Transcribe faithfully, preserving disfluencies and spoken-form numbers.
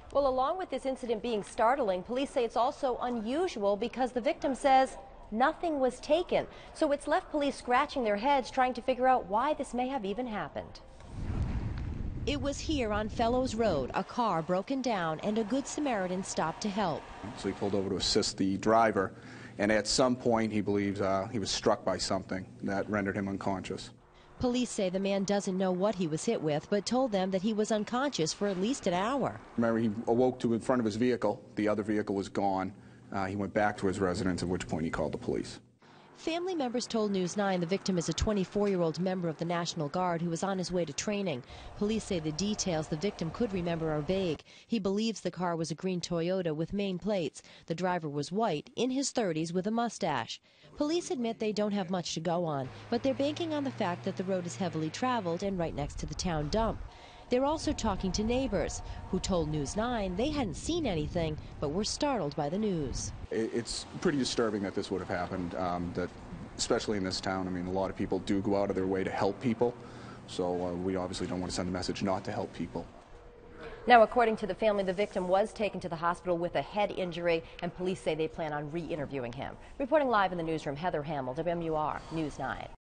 Well, along with this incident being startling, police say it's also unusual because the victim says nothing was taken. So it's left police scratching their heads trying to figure out why this may have even happened. It was here on Fellows Road, a car broken down and a Good Samaritan stopped to help. So he pulled over to assist the driver, and at some point he believes uh, he was struck by something that rendered him unconscious. Police say the man doesn't know what he was hit with, but told them that he was unconscious for at least an hour. Remember, he awoke to in front of his vehicle. The other vehicle was gone. Uh, he went back to his residence, at which point he called the police. Family members told News nine the victim is a twenty-four-year-old member of the National Guard who was on his way to training. Police say the details the victim could remember are vague. He believes the car was a green Toyota with Maine plates. The driver was white, in his thirties, with a mustache. Police admit they don't have much to go on, but they're banking on the fact that the road is heavily traveled and right next to the town dump. They're also talking to neighbors who told News nine they hadn't seen anything but were startled by the news. It's pretty disturbing that this would have happened, um, that especially in this town. I mean, a lot of people do go out of their way to help people, so uh, we obviously don't want to send a message not to help people. Now, according to the family, the victim was taken to the hospital with a head injury, and police say they plan on re-interviewing him. Reporting live in the newsroom, Heather Hamill, W M U R News nine.